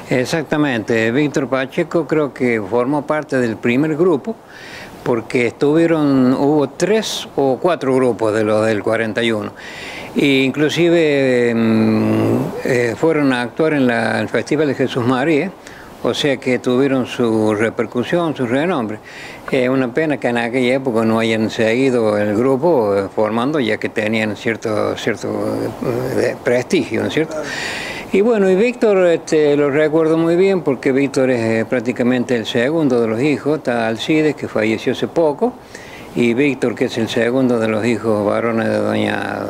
Exactamente, Víctor Pacheco creo que formó parte del primer grupo, porque hubo 3 o 4 grupos de los del 41. E inclusive fueron a actuar en el Festival de Jesús María, o sea que tuvieron su repercusión, su renombre. Una pena que en aquella época no hayan seguido el grupo formando, ya que tenían cierto prestigio, ¿no es cierto? Y bueno, y Víctor lo recuerdo muy bien porque Víctor es prácticamente el segundo de los hijos. Está Alcides, que falleció hace poco, y Víctor, que es el segundo de los hijos varones de doña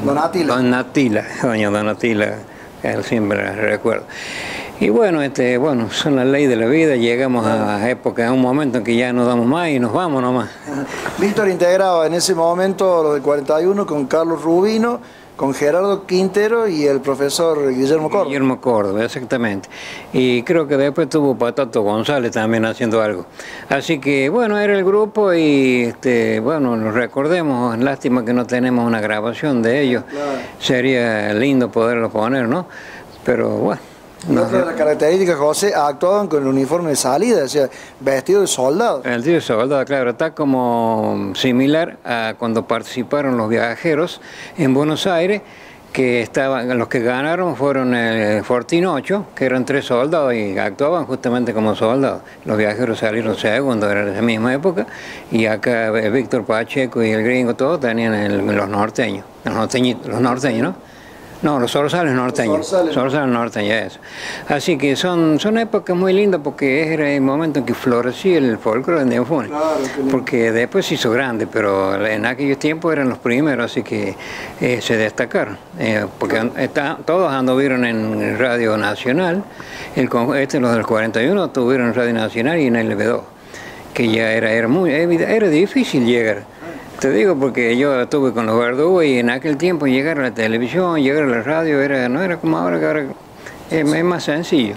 Donatila, él siempre la recuerdo. Y bueno, son las leyes de la vida, llegamos a época, a un momento en que ya no damos más y nos vamos nomás. Víctor integraba en ese momento lo del 41 con Carlos Rubino, con Gerardo Quintero y el profesor Guillermo Córdoba. Guillermo Córdoba, exactamente. Y creo que después tuvo Patato González también haciendo algo. Así que bueno, era el grupo y bueno, nos recordemos. Lástima que no tenemos una grabación de ellos. Claro. Sería lindo poderlo poner, ¿no? Pero bueno. Otra de las características, José, actuaban con el uniforme de salida, o sea, vestido de soldado. El vestido de soldado, claro, está como similar a cuando participaron los viajeros en Buenos Aires, que los que ganaron fueron el Fortín 8, que eran 3 soldados y actuaban justamente como soldados. Los viajeros salieron segundos, era de esa misma época, y acá Víctor Pacheco y el gringo, todos tenían los norteños, los norteños, ¿no? No, los zorzales norteños. Zorzales norteños, eso. Así que son épocas muy lindas porque era el momento en que florecía el folclore en Neuquén. Claro, porque después se hizo grande, pero en aquellos tiempos eran los primeros, así que se destacaron. Porque todos anduvieron en Radio Nacional. Los del 41 tuvieron en Radio Nacional y en LB2, que ya era difícil llegar. Te digo porque yo estuve con los verdugos y en aquel tiempo llegar a la televisión, llegar a la radio, no era como ahora, que ahora es más sencillo.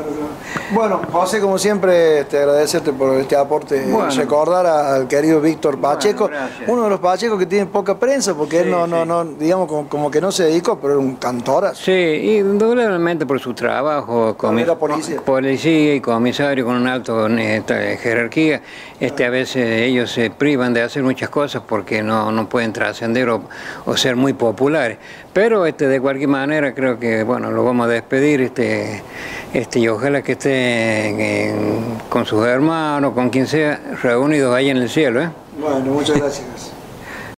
Bueno, José, como siempre, agradecerte por este aporte, recordar al querido Víctor Pacheco, uno de los Pachecos que tiene poca prensa, porque él digamos, como que no se dedicó, pero era un cantorazo. Sí, y indudablemente por su trabajo, policía y comisario con una alta jerarquía, a veces ellos se privan de hacer muchas cosas porque no pueden trascender o ser muy populares. Pero de cualquier manera creo que, bueno, lo vamos a despedir, y ojalá que esté con sus hermanos, con quien sea, reunidos ahí en el cielo. Bueno, muchas gracias.